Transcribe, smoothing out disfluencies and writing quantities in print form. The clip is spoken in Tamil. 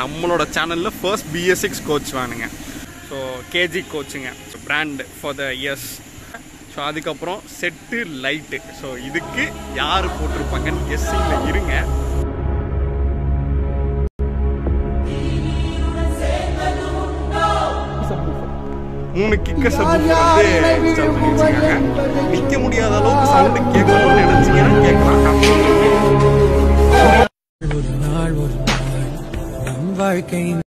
நம்மளோட சேனலில் ஃபர்ஸ்ட் BS6 கோச் வேணுங்க. ஸோ KG கோச்சுங்க, brand for the years. So அதுக்கப்புறம் செட்டு லைட்டு. ஸோ இதுக்கு யார் போட்டிருப்பாங்கன்னு கெஸ்ஸிங்கில் இருங்க. மூணு கிக்கர் சப்வூஃபர் வந்து இன்ஸ்டால் பண்ணி வச்சுருக்காங்க. நிற்க முடியாத அளவுக்கு சவுண்டு கேட்கணும்னு நினச்சிங்கன்னா கேட்கலாம்.